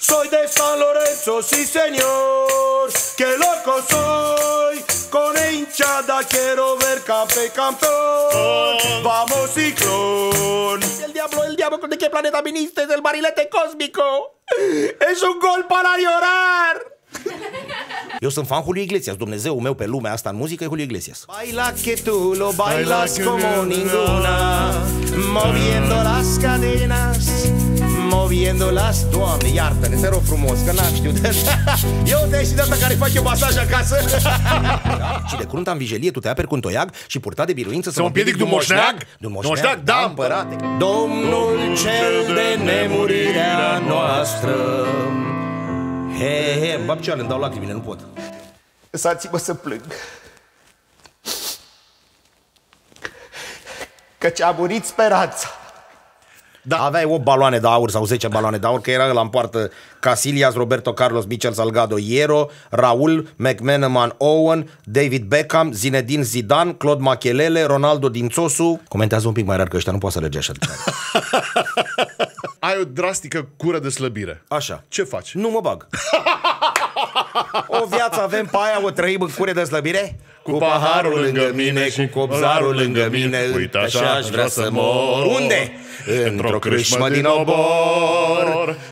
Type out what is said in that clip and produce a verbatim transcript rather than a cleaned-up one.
Soy de San Lorenzo, sí señor, que loco soy, con hinchada quiero ver campe campeón. Vamos ciclón. El diablo, el diablo, ¿de qué planeta viniste? Es el barilete cósmico. Es un gol para llorar. Eu sunt fan Julio Iglesias, Dumnezeul meu pe lumea asta în muzică e Julio Iglesias. Baila que tú lo bailas como ninguna, moviendo las cadenas, moviendo las... Doamne, iartă-ne, te rog frumos, că n-am știut. Eu te-ai și de asta care fac eu masaj acasă. Da? Și de crunta în vijelie tu te aperi cu un toiag și purta de biruință să mă împiedic de un moșneag? De un moșneag? Da, împărate. Domnul cel de nemurirea noastră. He, he, bă, picioarele, îmi dau lacrimile, nu pot. Lăsați-mă să plâng. Căci a murit speranța. Da. Aveai opt baloane de aur sau zece baloane de aur, că era ăla în poartă Casillas, Roberto Carlos, Michel Salgado, Hierro, Raul, McManaman, Owen, David Beckham, Zinedine Zidane, Claude Machelele, Ronaldo Dințosu. Comentează un pic mai rar că ăștia nu poate să lege așa de tare. Ai o drastică cură de slăbire. Așa. Ce faci? Nu mă bag. O viață avem pe aia, o trăim în cură de slăbire? Cu paharul lângă mine, cu copzarul lângă mine, uite așa aș vrea să mor. Unde? Într-o crâșmă din obor.